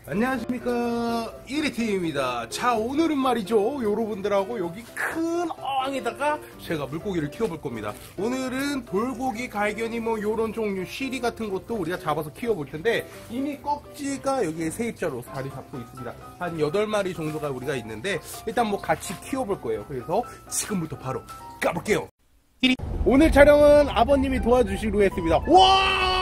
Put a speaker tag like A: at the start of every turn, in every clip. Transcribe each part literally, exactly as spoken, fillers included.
A: 안녕하십니까, 이리팀입니다. 자, 오늘은 말이죠, 여러분들하고 여기 큰 어항에다가 제가 물고기를 키워볼 겁니다. 오늘은 돌고기, 갈견이 뭐 요런 종류 시리 같은 것도 우리가 잡아서 키워볼 텐데, 이미 꺽지가 여기에 세입자로 자리 잡고 있습니다. 한 여덟 마리 정도가 우리가 있는데 일단 뭐 같이 키워볼 거예요. 그래서 지금부터 바로 가볼게요. 오늘 촬영은 아버님이 도와주시기로 했습니다. 와!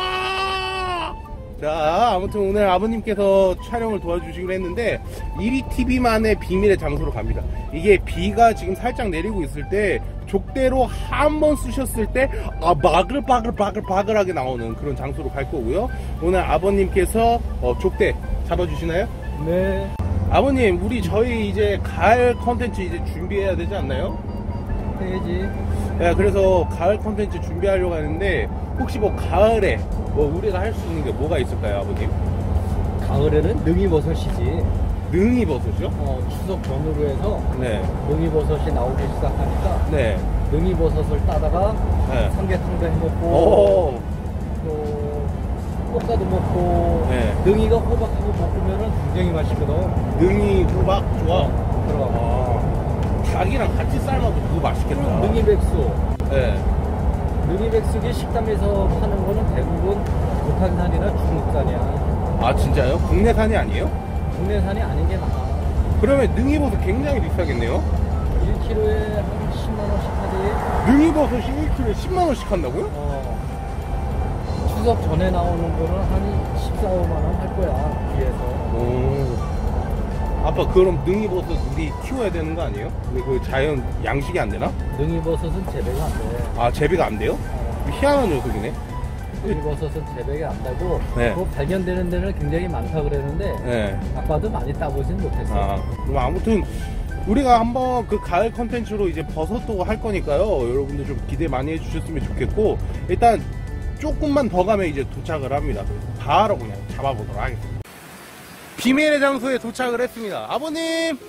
A: 자, 아무튼 오늘 아버님께서 촬영을 도와주시기로 했는데 이리티비만의 비밀의 장소로 갑니다. 이게 비가 지금 살짝 내리고 있을 때 족대로 한 번 쑤셨을 때 아, 바글바글바글바글하게 나오는 그런 장소로 갈 거고요. 오늘 아버님께서 어, 족대 잡아주시나요?
B: 네.
A: 아버님, 우리 저희 이제 가을 컨텐츠 이제 준비해야 되지 않나요?
B: 해야지.
A: 네, 그래서 가을 컨텐츠 준비하려고 하는데 혹시 뭐 가을에 뭐 우리가 할 수 있는 게 뭐가 있을까요, 아버님?
B: 가을에는 능이버섯이지.
A: 능이버섯이요?
B: 어, 추석 전후로 해서
A: 네.
B: 능이버섯이 나오기 시작하니까
A: 네.
B: 능이버섯을 따다가
A: 네.
B: 삼계탕도 해먹고
A: 오.
B: 또 볶아도 먹고.
A: 네.
B: 능이가 호박하고 볶으면 굉장히 맛있거든.
A: 능이, 호박, 좋아.
B: 어, 들어가.
A: 아, 닭이랑 같이 삶아도 그거 맛있겠다.
B: 능이백숙.
A: 네.
B: 능이백숙이 식당에서 파는 거는 대부분 북한산이나 중국산이야.
A: 아, 진짜요? 국내산이 아니에요?
B: 국내산이 아닌 게 많아.
A: 그러면 능이버섯 굉장히 비싸겠네요?
B: 일 킬로그램에 한 십만 원씩 하지.
A: 능이버섯이 일 킬로그램에 십만 원씩 한다고요?
B: 어. 추석 전에 나오는 거는 한 십사, 오만 원 할 거야, 뒤에서.
A: 오. 아빠, 그럼 능이버섯 우리 키워야 되는 거 아니에요? 근데 그 자연 양식이 안 되나?
B: 능이버섯은 재배가 안 돼.
A: 아, 재배가 안 돼요?
B: 어.
A: 희한한 녀석이네.
B: 능이버섯은 재배가 안 되고,
A: 네.
B: 그거 발견되는 데는 굉장히 많다 그랬는데,
A: 네.
B: 아빠도 많이 따보진 못했어.
A: 아, 그럼 아무튼 우리가 한번 그 가을 컨텐츠로 이제 버섯도 할 거니까요. 여러분들 좀 기대 많이 해주셨으면 좋겠고, 일단 조금만 더 가면 이제 도착을 합니다. 바로 그냥 잡아보도록 하겠습니다. 비밀의 장소에 도착을 했습니다. 아버님!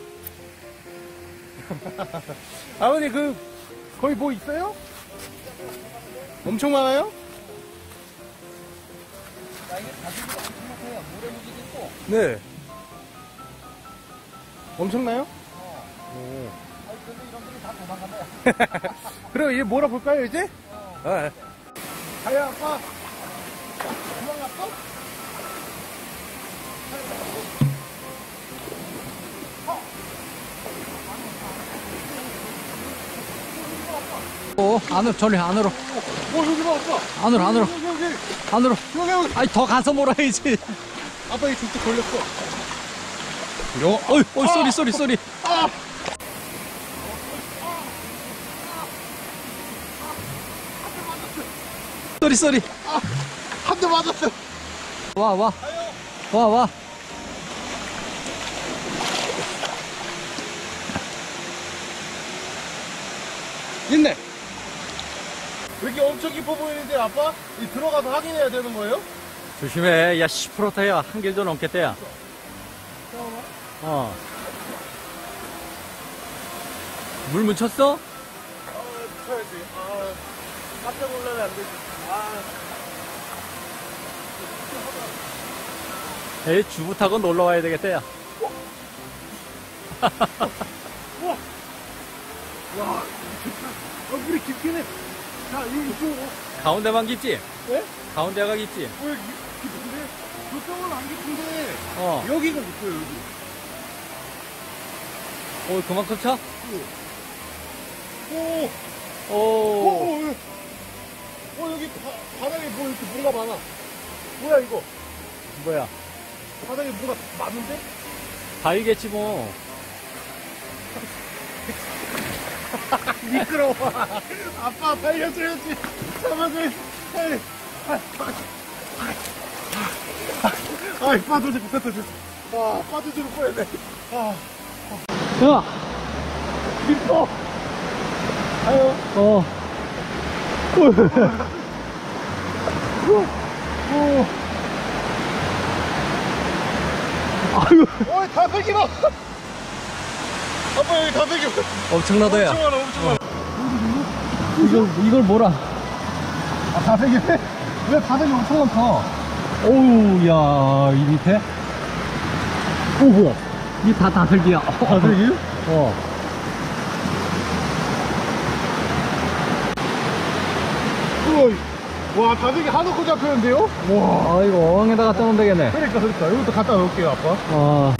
A: 아버님, 그 거기 뭐 있어요? 엄청 많아요?
B: 야, 이게 가죽이 엄청 커요. 모래무지도 있고.
A: 네. 엄청나요?
B: 어.
A: 오.
B: 아니, 근데 이런 분이 다 도망간다.
A: 그럼 이제 몰아볼까요, 이제?
B: 어.
A: 네. 가야, 아빠. 도망갔어?
B: 어, 안으로, 저리 안으로.
A: 어, 여기 봐, 아빠.
B: 안으로, 안으로.
A: 여기, 여기, 여기.
B: 안으로.
A: 여기, 여기.
B: 아니, 더 가서 몰아야지.
A: 아빠, 이 줄도 걸렸어. 요,
B: 어이, 어이, 쏘리, 쏘리, 쏘리.
A: 아!
B: 쏘리, 쏘리.
A: 아! 한 대 맞았어.
B: 와, 와. 와, 와.
A: 있네. 왜 이렇게 엄청 깊어 보이는데, 아빠? 이 들어가서 확인해야 되는 거예요?
B: 조심해. 야, 십 퍼센트야. 한 길도 넘겠대야. 어. 물 묻혔어?
A: 아, 미쳐야지. 아, 깜짝 놀라면 안 되지. 아.
B: 에이, 주부 타고 놀러 와야 되겠대야.
A: 우와. 와, 아, 물이 깊긴 해. 자, 이, 이쪽으로.
B: 가운데만 깊지?
A: 네?
B: 가운데가 깊지?
A: 어, 여기 깊은데? 저쪽은 안 깊은데.
B: 어.
A: 여기가 깊어요, 여기.
B: 어, 그만큼 차?
A: 오.
B: 오.
A: 오. 오. 어, 여기 바, 바닥에 뭐 이렇게 뭔가 많아. 뭐야, 이거?
B: 뭐야?
A: 바닥에 뭐가 많은데?
B: 바위겠지 뭐.
A: 미끄러워. 아빠 달려줘야지. 잡아줘야지. 아, 빠져줘, 빠져줘. 아, 빠져줄 뻔했네. 아,
B: 야!
A: 미끄러. 아유.
B: 어.
A: 오.
B: 아유.
A: 어이, 다 새기봐. 아빠, 여기 다 새겨.
B: 엄청나다, 야.
A: 엄청 많아, 엄청 많아.
B: 이걸, 이걸 뭐라?
A: 아, 다 새기네? 왜 바닥이 엄청 많다?
B: 오우, 야, 이 밑에? 오, 뭐야. 이 다 다슬기야.
A: 다슬기요?
B: 어.
A: 우와, 와, 다슬기 한옥고 잡혔는데요? 와.
B: 아, 이거 어항에다 갖다 놓으면 되겠네.
A: 그러니까, 그러니까. 이것도 갖다 놓을게요, 아빠.
B: 어.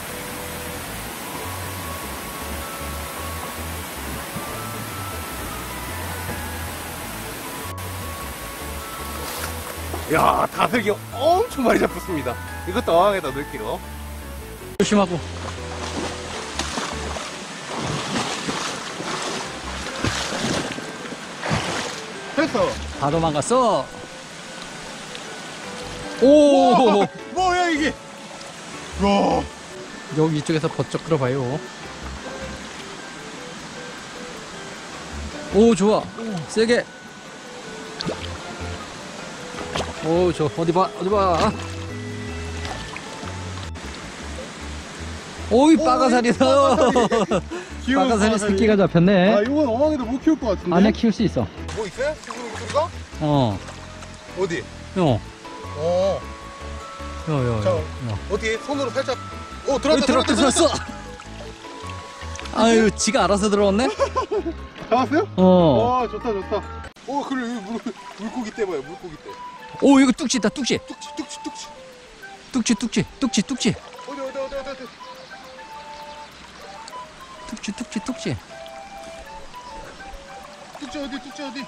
A: 야, 다슬기 엄청 많이 잡혔습니다. 이것도 어항에다 넣을게요.
B: 조심하고.
A: 됐어.
B: 다 도망갔어. 오!
A: 우와, 뭐야, 이게? 와.
B: 여기 이쪽에서 버쩍 끌어봐요. 오, 좋아. 세게. 오, 저 어디 봐, 어디 봐. 오이, 빠가사리다.
A: 귀여운
B: 빠가사리
A: 빠가사리.
B: 새끼가 잡혔네.
A: 아, 이건 어항에도 못 키울 것 같은데?
B: 안에 키울 수 있어.
A: 뭐 있어요? 지금 우리가?
B: 어,
A: 어디?
B: 어,
A: 어.
B: 야, 야,
A: 자,
B: 야. 야.
A: 어떻게 손으로 살짝. 오,
B: 어,
A: 들어왔다,
B: 들어왔다, 들어왔어. 아유, 지가 알아서 들어왔네?
A: 잡았어요?
B: 어.
A: 와, 좋다, 좋다. 오, 그래, 여기 물, 물고기 떼 봐요, 물고기 떼.
B: 오, 이거 뚝지 있다, 뚝지.
A: 뚝치, 뚝치, 뚝치.
B: 뚝지, 뚝지, 뚝지, 뚝지.
A: 어디, 어디, 어디, 어디, 어디.
B: 뚝지, 뚝지, 뚝지.
A: 뚝치 어디, 뚝치 어디.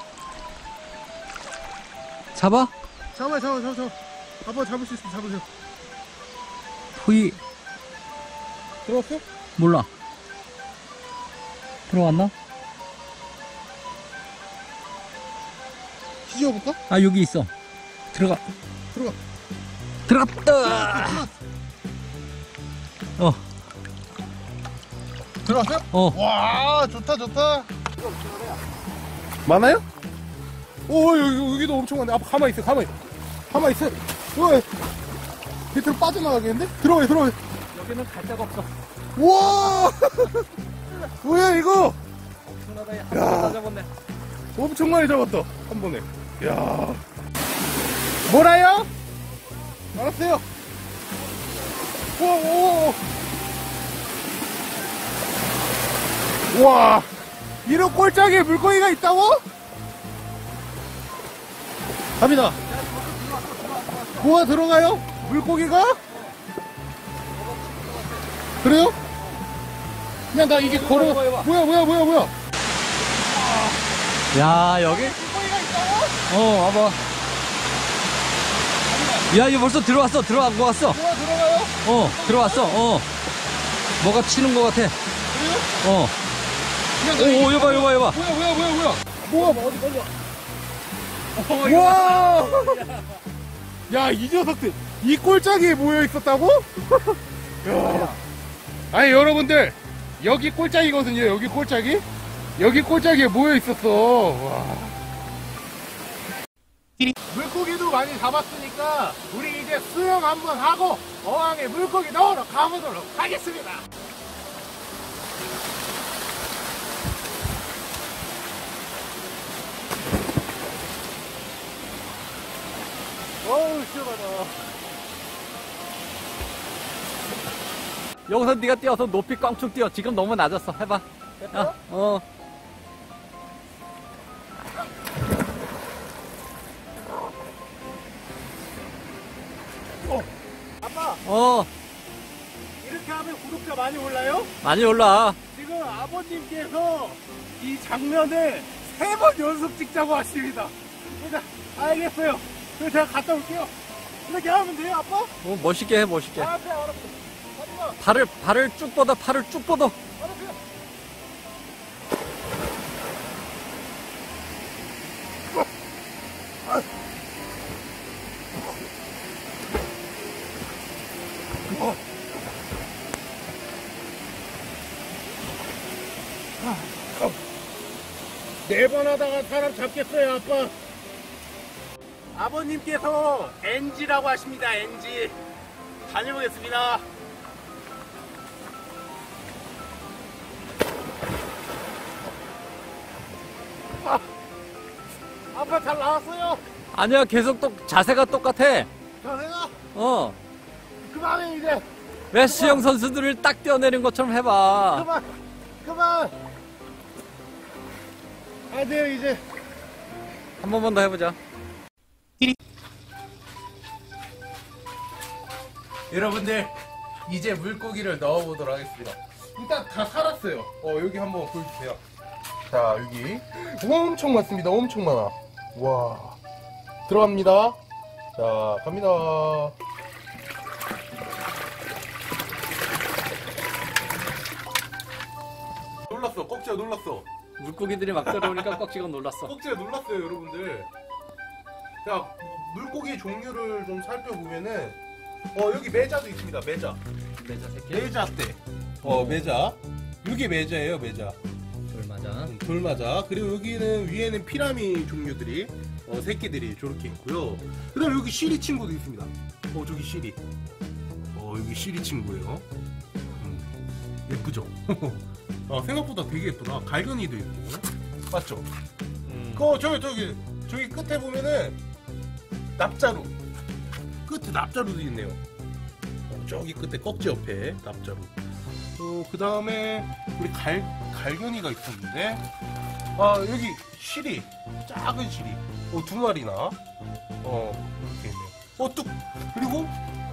B: 잡아?
A: 잡아, 잡아, 잡아, 잡아. 아빠 잡을 수 있으면 잡으세요.
B: 포이.
A: 들어왔어?
B: 몰라. 들어왔나?
A: 뒤져볼까?
B: 아, 여기 있어. 들어가.
A: 들어가.
B: 들어갔다. 어,
A: 들어왔어요?
B: 어.
A: 와, 좋다, 좋다. 많아요? 오, 여기, 여기도 엄청 많네. 아빠 가만히 있어, 가만히 있어. 가만히 있어. 왜? 밑으로 빠져나가겠는데? 들어가요, 들어가요.
B: 여기는 갈 데가 없어.
A: 우와! 뭐야, 이거?
B: 엄청나다, 야. 다 잡았네.
A: 엄청 많이 잡았다. 한 번에. 야. 뭐라요? 알았어요. 오, 오. 와. 이런 꼴짝에 물고기가 있다고? 갑니다. 뭐가 들어가요? 물고기가? 그래요? 그냥 나 이게 걸어. 뭐야, 뭐야, 뭐야, 뭐야.
B: 야, 여기?
A: 물고기가 있다고?
B: 어, 와봐. 야, 이거 벌써 들어왔어. 들어간 거 같어.
A: 뭐가 들어가요?
B: 어, 들어왔어. 어. 뭐가 치는 거 같아.
A: 그래요?
B: 어.
A: 그냥 나
B: 오,
A: 이게
B: 오, 여봐, 여봐, 여봐.
A: 뭐야, 뭐야, 뭐야, 뭐야. 뭐야, 어디 걸려.
B: 어,
A: 와! 야, 이 녀석들, 이 꼴짝이에 모여 있었다고? 야. 아니, 여러분들, 여기 꼴짝이거든요, 여기 꼴짝이? 여기 꼴짝이에 모여 있었어. 와. 물고기도 많이 잡았으니까, 우리 이제 수영 한번 하고, 어항에 물고기 넣으러 가보도록 하겠습니다. 어우, 시원하다.
B: 여기서 네가 뛰어서 높이 꽝충 뛰어. 지금 너무 낮았어. 해봐. 야, 어.
A: 아빠,
B: 어.
A: 이렇게 하면 구독자 많이 올라요?
B: 많이 올라.
A: 지금 아버님께서 이 장면을 세 번 연속 찍자고 하십니다. 그냥 알겠어요. 그럼 제가 갔다 올게요. 이렇게 하면 돼요, 아빠?
B: 뭐 멋있게 해, 멋있게.
A: 알았어요, 알았어요. 하지마,
B: 팔을, 팔을 쭉 뻗어, 팔을 쭉 뻗어.
A: 알았어요. 네 번 하다가 사람 잡겠어요, 아빠. 아버님께서 엔지라고 하십니다, 엔지. 다녀보겠습니다. 아, 아빠 잘 나왔어요.
B: 아니야, 계속 똑, 자세가 똑같아.
A: 자세가
B: 어.
A: 그만해, 이제.
B: 왜 수영 선수들을 딱 뛰어내린 것처럼 해봐.
A: 그만 그만 안 돼요 이제.
B: 한 번만 더 해보자.
A: 여러분들 이제 물고기를 넣어보도록 하겠습니다. 일단 다 살았어요. 어 여기 한번 보여주세요. 자 여기 엄청 많습니다. 엄청 많아. 와 들어갑니다. 자 갑니다. 놀랐어. 꺽지가 놀랐어.
B: 물고기들이 막 들어오니까 꺽지가 놀랐어.
A: 꺽지가 놀랐어요 여러분들. 자 물고기 종류를 좀 살펴보면은 어 여기 메자도 있습니다. 메자.
B: 매자 새끼.
A: 메자 때. 어 메자. 이게 메자예요 메자.
B: 돌맞아.
A: 돌맞아. 그리고 여기는 위에는 피라미 종류들이 어, 새끼들이 저렇게 있고요. 그다음 여기 시리 친구도 있습니다. 어 저기 시리. 어 여기 시리 친구예요. 음, 예쁘죠? 아, 생각보다 되게 예쁘다. 갈견이도 있고. 맞죠?
B: 음.
A: 그 저기 저기 저기 끝에 보면은 납자루. 끝에 납자루도 있네요. 어, 저기 끝에 꺽지 옆에 납자루. 어, 그 다음에 우리 갈 갈견이가 있었는데. 아 여기 시리. 작은 시리. 어, 두 마리나. 어 이렇게 있네요. 어 뚝. 그리고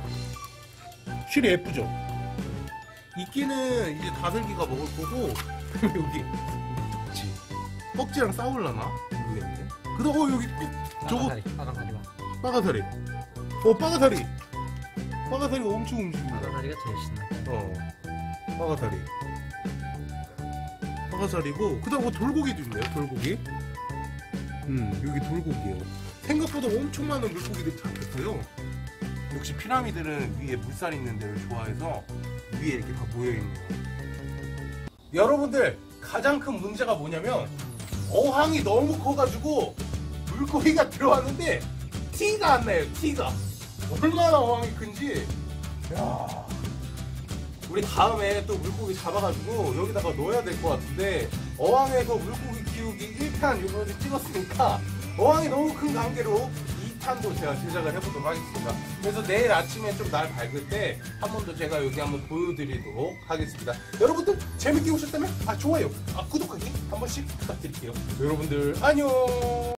A: 시리 예쁘죠? 이끼는 이제 다슬기가 먹을 거고. 여기 그치 꺽지랑 싸울라나? 모르겠네. 그다음 어 여기 뚝 저거
B: 빠가사리. 빠가사리가.
A: 빠가사리. 어 빠가사리. 빠가사리가 엄청 움직입니다.
B: 빠가사리가 제일 신나.
A: 어 빠가사리. 빠가사리고 그다음 뭐 돌고기도 있네요. 돌고기. 음 여기 돌고기예요. 생각보다 엄청 많은 물고기들이 잡혔어요. 역시 피라미드는 위에 물살 있는 데를 좋아해서 위에 이렇게 다 모여있네요. 여러분들 가장 큰 문제가 뭐냐면 어항이 너무 커가지고 물고기가 들어왔는데 티가 안 나요. 티가 얼마나 어항이 큰지. 야, 우리 다음에 또 물고기 잡아가지고 여기다가 넣어야 될 것 같은데 어항에서 물고기 키우기 일 탄 요번에 찍었으니까 어항이 너무 큰 관계로 이 탄도 제가 제작을 해보도록 하겠습니다. 그래서 내일 아침에 좀 날 밝을 때 한 번 더 제가 여기 한번 보여드리도록 하겠습니다. 여러분들 재밌게 보셨다면 아 좋아요, 아 구독하기 한 번씩 부탁드릴게요. 여러분들 안녕.